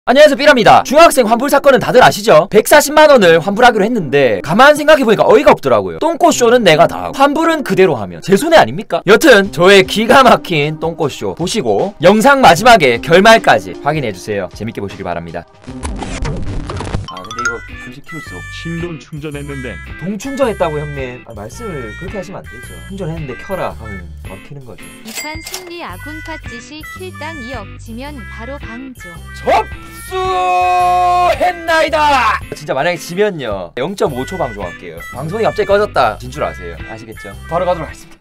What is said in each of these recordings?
안녕하세요, 삐라입니다. 중학생 환불 사건은 다들 아시죠? 140만원을 환불하기로 했는데 가만 생각해보니까 어이가 없더라고요. 똥꼬쇼는 내가 다 하고 환불은 그대로 하면 제 손해 아닙니까? 여튼 저의 기가 막힌 똥꼬쇼 보시고 영상 마지막에 결말까지 확인해주세요. 재밌게 보시길 바랍니다. 근데 이거 굳이 키울 수 없어. 신돈 충전했는데 동충전했다고 형님. 말씀을 그렇게 하시면 안 되죠. 충전했는데 켜라 하면 더 키는 거죠. 이판 승리 아군 팟짓이 킬당 2억 지면 바로 방조. 접수했나이다. 진짜 만약에 지면요 0.5초 방송할게요. 방송이 갑자기 꺼졌다 진 줄 아세요. 아시겠죠? 바로 가도록 하겠습니다.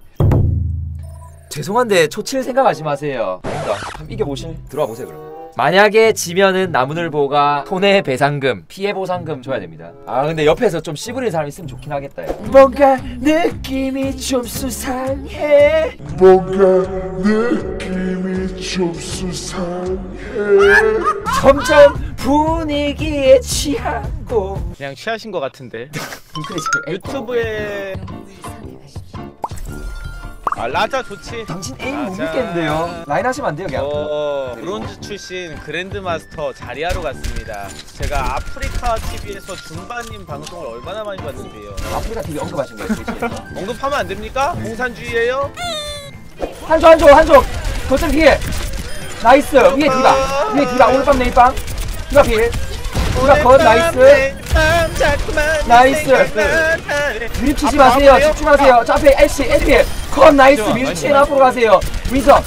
죄송한데 초칠 생각하지 마세요. 아닙니다. 한번 이겨보실? 들어와 보세요 그럼. 만약에 지면은 나무늘보가 손해배상금, 피해보상금 줘야 됩니다. 근데 옆에서 좀 씨부리는 사람 있으면 좋긴 하겠다. 뭔가 느낌이 좀 수상해. 점점 분위기에 취하고. 그냥 취하신 것 같은데. 유튜브에 라자 좋지. 당신 에임 못 믿겠는데요. 라인 하시면 안 돼요 그냥. 브론즈 출신 그랜드마스터 자리하러 갔습니다. 제가 아프리카 TV에서 준바님 방송을 얼마나 많이 봤는데요. 아프리카 TV 언급하신 거예요 솔직히. 언급하면 안 됩니까? 공산주의예요? 한쪽 거점 피해. 나이스. 위에 디바 오늘 밤 내일 밤 디바 피해. 디바 컷. 나이스. 밀치지 마세요. 집중하세요. 저 앞에 애쉬 에피 컷. 나이스. 밀치는 앞으로 가세요. 윈서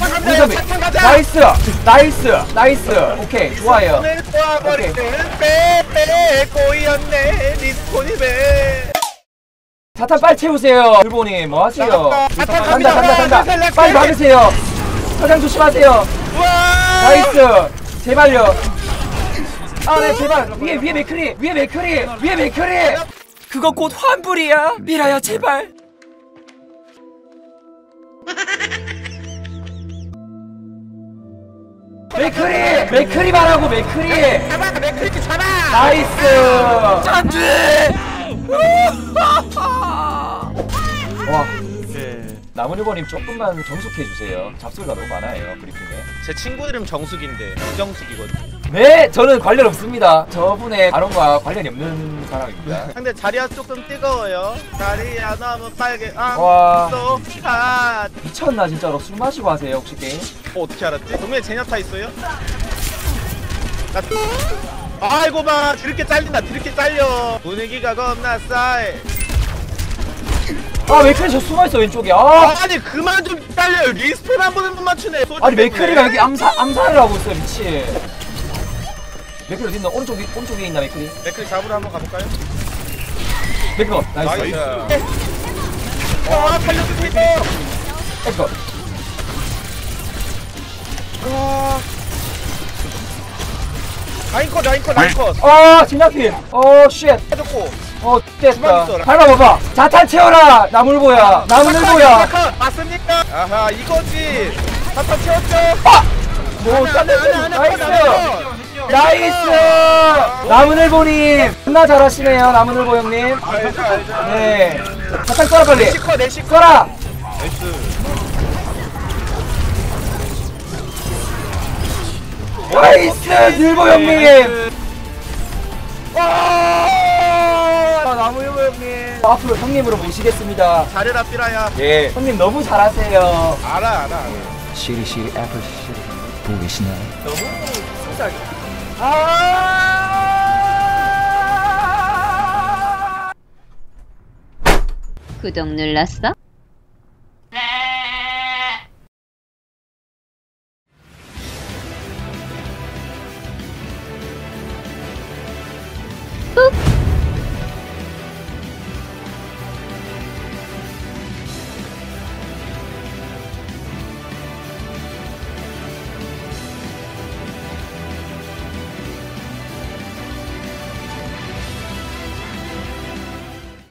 나이스. 오케이 좋아요. 오케이. 사탄 빨리 채우세요. 일본이 뭐 하세요? 간다. 빨리 막으세요. 사장 조심하세요. 나이스. 제발요. 네 제발. 위에 맥크리. 그거 곧 환불이야. 미라야 제발. 맥크리 말하고 맥크리. 잡아. 나이스. 안돼. 와. 나무늘보님 조금만 정숙해주세요. 잡소리가 너무 많아요 브리핑에. 제 친구 이름 정숙인데 부정숙이거든요. 네, 저는 관련 없습니다. 저분의 발언과 관련이 없는 사람입니다. 근데 자리야 조금 뜨거워요. 자리야 너무 빨개. 와. 미쳤나 진짜로. 술 마시고 하세요 혹시 게임? 어떻게 알았지? 동네 제냐타 있어요? 아이고 마 드럽게 잘려. 분위기가 겁나 싸해. 맥클이 저 숨어있어 왼쪽에. 아니 그만 좀 잘려요. 리스폰 한 번에 못 맞추네. 아니 맥클이가 여기 암살을 하고 있어요 미친. 맥클 어딨나? 오른쪽에 있나 맥클이? 맥클 잡으러 한번 가볼까요? 맥클 나이스. 살려주세요. 맥클. 라인컷. 진야필. 쉣. 해줬고. 됐다. 밟아봐봐. 자탄 채워라. 나무늘보야. 맞습니까? 아하 이거지. 자탄 채웠죠. 나이스. 나무늘보님 존나 잘하시네요. 나무늘보 형님. 알죠. 네. 자탄 써라 빨리. 내시커. 써라. 나이스. 늘보 형님. 나무늘보 형님. 앞으로 형님으로 모시겠습니다. 잘해라 삐라야. 예. 형님 너무 잘하세요. 알아. 시리 애플 시리 보고 계시나요? 너무 속삭이. 구독 눌렀어?